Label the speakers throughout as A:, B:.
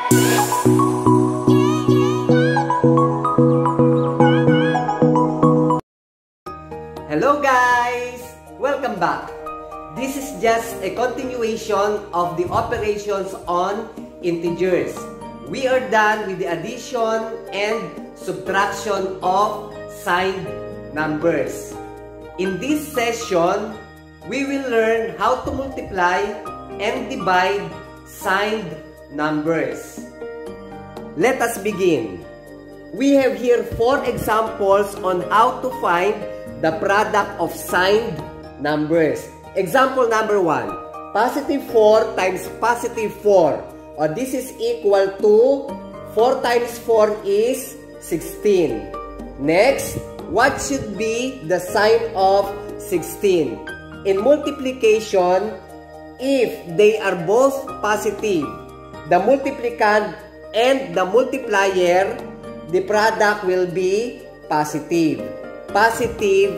A: Hello guys! Welcome back! This is just a continuation of the operations on integers. We are done with the addition and subtraction of signed numbers. In this session, we will learn how to multiply and divide signed numbers. Let us begin. We have here 4 examples on how to find the product of signed numbers. Example number 1. Positive 4 times positive 4. This is equal to 4 times 4 is 16. Next, what should be the sign of 16? In multiplication, if they are both positive, the multiplicand and the multiplier, the product will be positive. Positive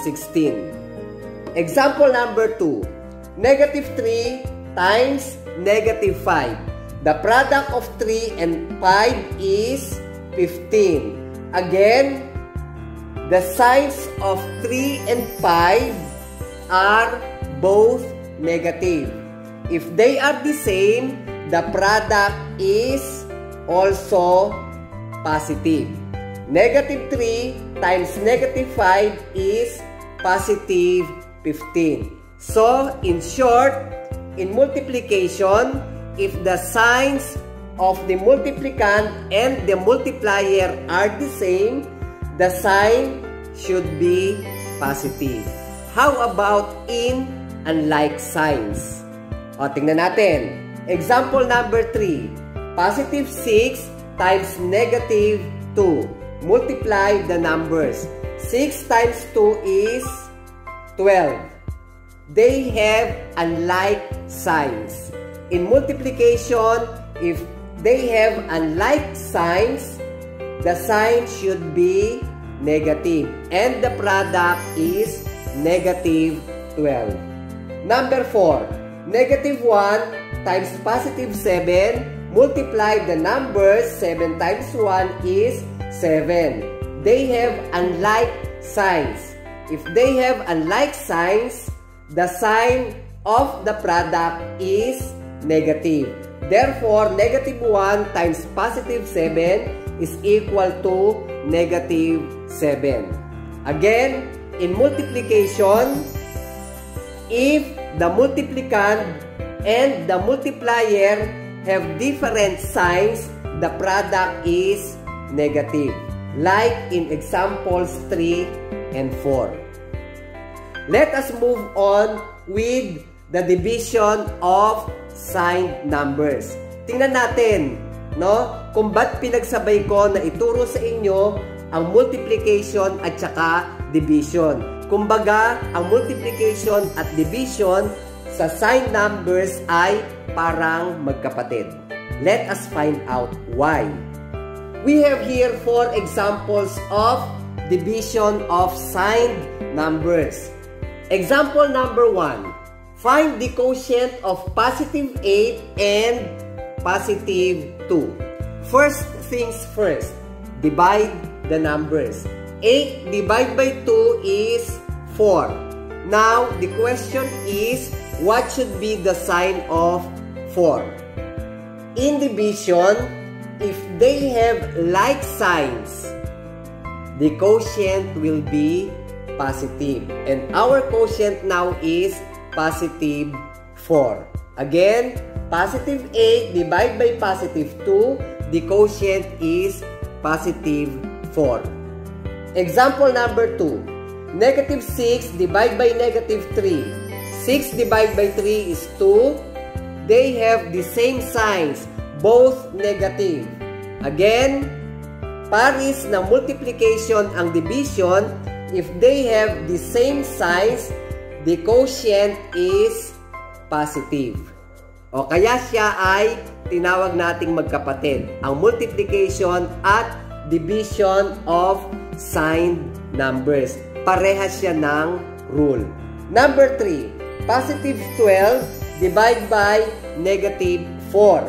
A: 16. Example number 2. Negative 3 times negative 5. The product of 3 and 5 is 15. Again, the signs of 3 and 5 are both negative. If they are the same, the product is also positive. Negative 3 times negative 5 is positive 15. So, in short, in multiplication, if the signs of the multiplicand and the multiplier are the same, the sign should be positive. How about in unlike signs? Tingnan natin. Example number 3. Positive 6 times negative 2. Multiply the numbers. 6 times 2 is 12. They have unlike signs. In multiplication, if they have unlike signs, the sign should be negative. And the product is negative 12. Number 4. Negative 1 times positive 7. Multiply the numbers. 7 times 1 is 7. They have unlike signs. If they have unlike signs, the sign of the product is negative. Therefore, negative 1 times positive 7 is equal to negative 7. Again, in multiplication, if the multiplicand and the multiplier have different signs, the product is negative. Like in examples 3 and 4. Let us move on with the division of signed numbers. Tingnan natin, no, kung ba't pinagsabay ko na ituro sa inyo ang multiplication at saka division. Kumbaga, ang multiplication at division sa signed numbers ay parang magkapatid. Let us find out why. We have here 4 examples of division of signed numbers. Example number 1. Find the quotient of positive 8 and positive 2. First things first, divide the numbers. 8 divided by 2 is 4. Now, the question is, what should be the sign of 4? In division, if they have like signs, the quotient will be positive. And our quotient now is positive 4. Again, positive 8 divided by positive 2, the quotient is positive 4. Example number 2. Negative 6 divided by negative 3. 6 divided by 3 is 2. They have the same signs, both negative. Again, paris na multiplication ang division. If they have the same signs, the quotient is positive. O kaya siya ay tinawag nating magkapatid. Ang multiplication at division of signed numbers. Parehas siya ng rule. Number 3. Positive 12 divided by negative 4.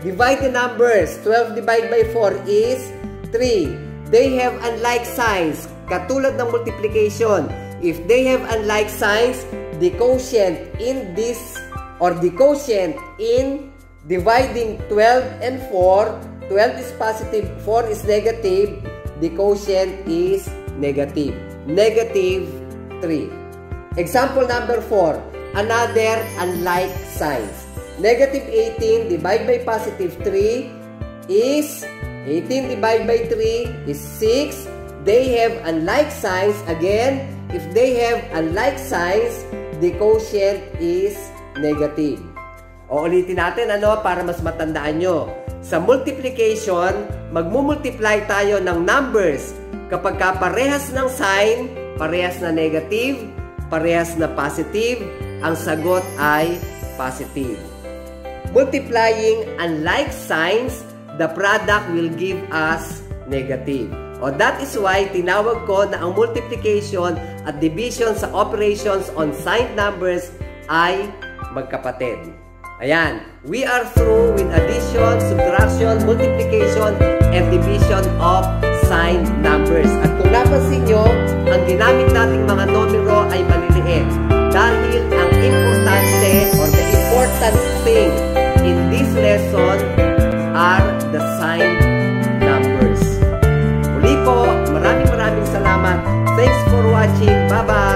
A: Divide the numbers. 12 divided by 4 is 3. They have unlike signs. Katulad ng multiplication. If they have unlike signs, the quotient in this, or the quotient in dividing 12 and 4, 12 is positive, 4 is negative, the quotient is negative. Negative 3. Example number 4. Another unlike signs. Negative 18 divided by positive 3 is 18 divided by 3 is 6. They have unlike signs. Again, if they have unlike signs, the quotient is negative. O ulitin natin para mas matandaan nyo. Sa multiplication, magmumultiply tayo ng numbers. Kapag parehas ng sign, parehas na negative, parehas na positive, ang sagot ay positive. Multiplying unlike signs, the product will give us negative. O that is why tinawag ko na ang multiplication at division sa operations on signed numbers ay magkapatid. Ayan, we are through with addition, subtraction, multiplication, and division of signed numbers. At kung napansin nyo, ang ginamit nating mga numero ay maliliit. Dahil ang importante or the important thing in this lesson are the signed numbers. Muli po, maraming salamat. Thanks for watching. Bye-bye!